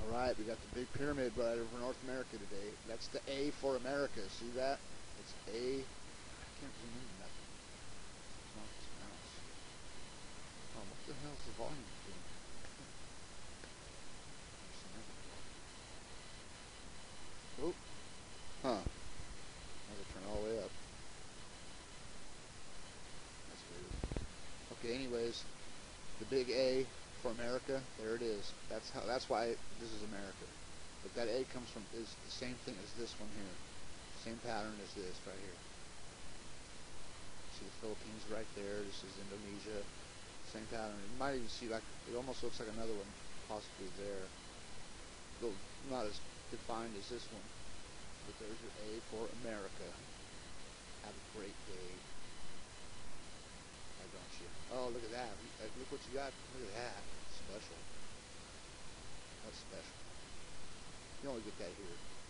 Alright, we got the big pyramid right over North America today. That's the A for America. See that? It's A. I can't zoom into nothing. It's not this mouse. Oh, what the hell is the volume doing? Oh. Huh. I gotta turn it all the way up. That's weird. Okay, anyways, the big A for America, there it is. That's why this is America. But that A comes from is the same thing as this one here. Same pattern as this right here. See the Philippines right there. This is Indonesia. Same pattern. You might even see like it almost looks like another one possibly there. Though not as defined as this one. But there's your A for America. Have a great day. Why don't you? Oh, look at that. Look what you got. Look at that. Special. That's special. You only get that here.